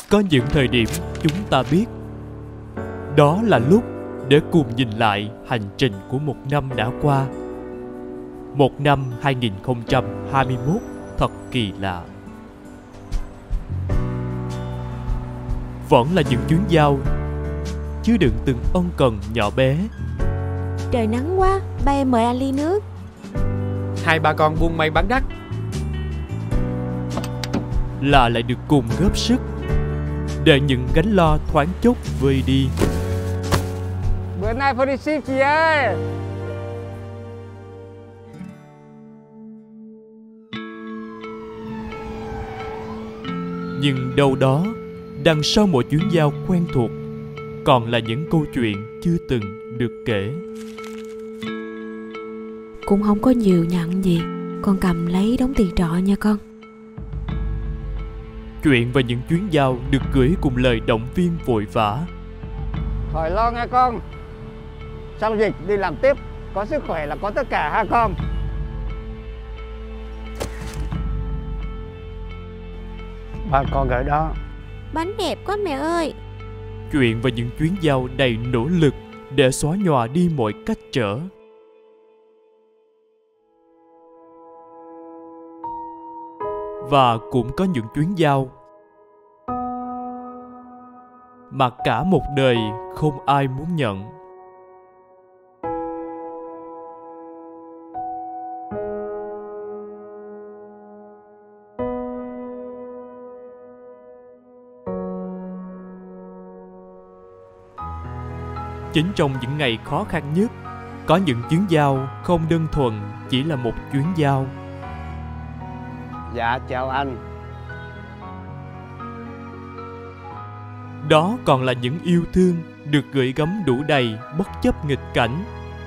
Có những thời điểm chúng ta biết đó là lúc để cùng nhìn lại hành trình của một năm đã qua. Một năm 2021 thật kỳ lạ. Vẫn là những chuyến giao chứa đựng từng ân cần nhỏ bé. Trời nắng quá, ba em mời anh ly nước. Hai ba con buôn may bán đắt. Là lại được cùng góp sức để những gánh lo thoáng chốc vơi đi. Bữa nay phải đi ship chị ơi. Nhưng đâu đó, đằng sau mỗi chuyến giao quen thuộc, còn là những câu chuyện chưa từng được kể. Cũng không có nhiều nhận gì, con cầm lấy đóng tiền trọ nha con. Chuyện và những chuyến giao được gửi cùng lời động viên vội vã. Khỏi lo nghe con. Xong dịch đi làm tiếp. Có sức khỏe là có tất cả ha con. Ba con gửi đó. Bánh đẹp quá mẹ ơi. Chuyện và những chuyến giao đầy nỗ lực để xóa nhòa đi mọi cách trở. Và cũng có những chuyến giao mà cả một đời không ai muốn nhận. Chính trong những ngày khó khăn nhất, có những chuyến giao không đơn thuần chỉ là một chuyến giao. Dạ chào anh. Đó còn là những yêu thương được gửi gắm đủ đầy bất chấp nghịch cảnh.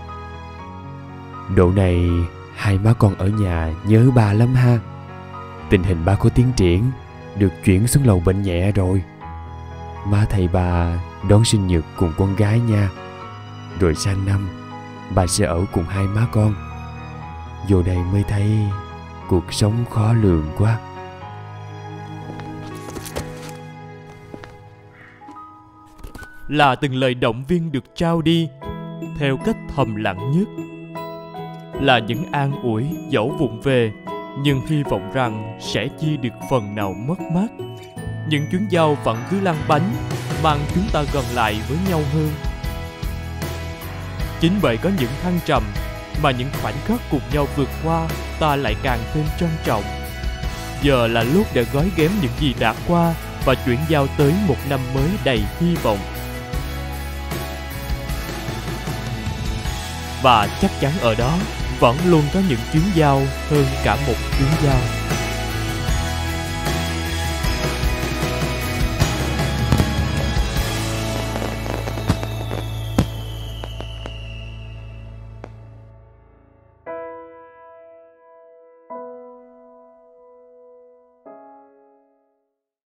Độ này hai má con ở nhà nhớ ba lắm ha. Tình hình ba có tiến triển, được chuyển xuống lầu bệnh nhẹ rồi. Má thầy bà đón sinh nhật cùng con gái nha. Rồi sang năm bà sẽ ở cùng hai má con. Vô đây mới thấy cuộc sống khó lường quá. Là từng lời động viên được trao đi theo cách thầm lặng nhất. Là những an ủi dẫu vụng về, nhưng hy vọng rằng sẽ chia được phần nào mất mát. Những chuyến giao vẫn cứ lăn bánh, mang chúng ta gần lại với nhau hơn. Chính bởi có những thăng trầm mà những khoảnh khắc cùng nhau vượt qua ta lại càng thêm trân trọng. Giờ là lúc để gói ghém những gì đã qua và chuyển giao tới một năm mới đầy hy vọng. Và chắc chắn ở đó vẫn luôn có những chuyến giao hơn cả một chuyến giao.